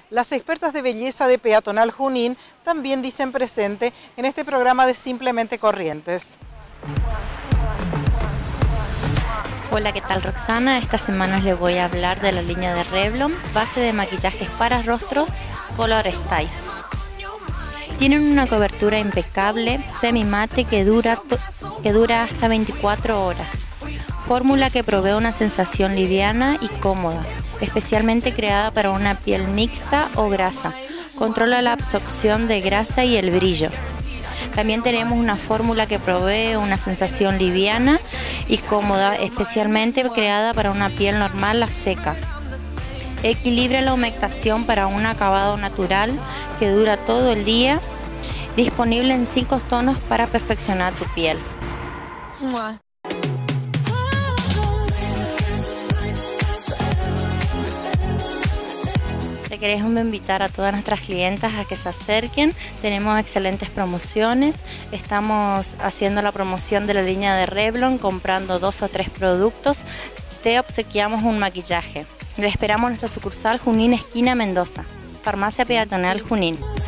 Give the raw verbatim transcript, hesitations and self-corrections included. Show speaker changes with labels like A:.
A: Las expertas de belleza de Peatonal Junín también dicen presente en este programa de Simplemente Corrientes.
B: Hola, ¿qué tal, Roxana? Esta semana les voy a hablar de la línea de Revlon, base de maquillajes para rostro Color Style. Tienen una cobertura impecable, semi-mate que dura, que dura hasta veinticuatro horas. Fórmula que provee una sensación liviana y cómoda, especialmente creada para una piel mixta o grasa. Controla la absorción de grasa y el brillo. También tenemos una fórmula que provee una sensación liviana y cómoda, especialmente creada para una piel normal a seca. Equilibra la humectación para un acabado natural que dura todo el día. Disponible en cinco tonos para perfeccionar tu piel. ¡Mua! Te queremos invitar a todas nuestras clientas a que se acerquen. Tenemos excelentes promociones. Estamos haciendo la promoción de la línea de Revlon. Comprando dos o tres productos, te obsequiamos un maquillaje. Le esperamos en nuestra sucursal Junín, esquina Mendoza. Farmacia Peatonal Junín.